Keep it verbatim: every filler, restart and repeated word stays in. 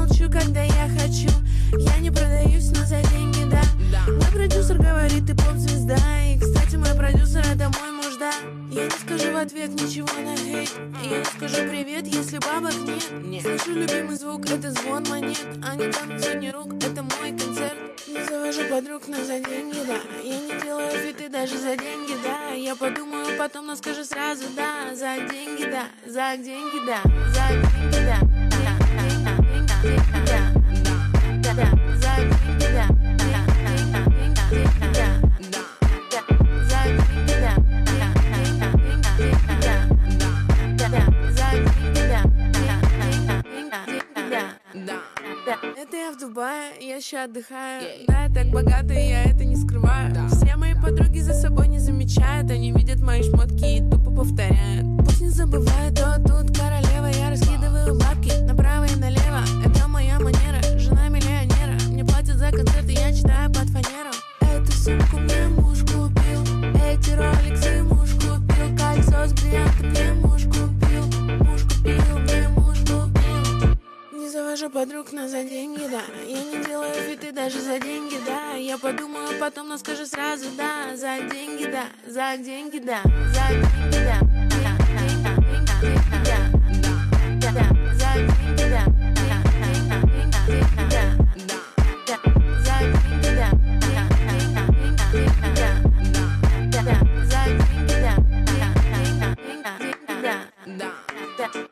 молчу, когда я хочу. Я не продаюсь, но за деньги, да. Мой продюсер говорит, ты поп-звезда. И, кстати, мой продюсер — это мой муж, да. Я не скажу в ответ ничего на хейт. Я не скажу привет, если бабок нет. Слышу любимый звук, это звон монет. А не танцуй, не рук, это мой концерт. Не завожу подруг, но за деньги, да. Я не делаю фиты даже за деньги, да. Я подумаю потом, но скажу сразу, да. За деньги, да, за деньги, да. За деньги, да. Да, да, за деньги, да. Это я в Дубае, я еще отдыхаю. Да, я так богата, и я это не скрываю. Все мои подруги за собой не замечают. Они видят мои шмотки и тупо повторяют. Пусть не забывают, то тут королева. Я раскидываю бабки направо и налево. Это моя манера, жена миллионера. Мне платят за концерты, я читаю под фанеру. Эту сумку мне муж купил. Эти роликсы муж купил. Кольцо с бриллиантом мне муж купил. Муж купил, мне муж купил. Не завожу подруг, но за деньги, да. Я не делаю фиты даже за деньги, да. Я подумаю потом, но скажу сразу, да. За деньги, да, за деньги, да. За деньги, да. За деньги, да. За деньги, да.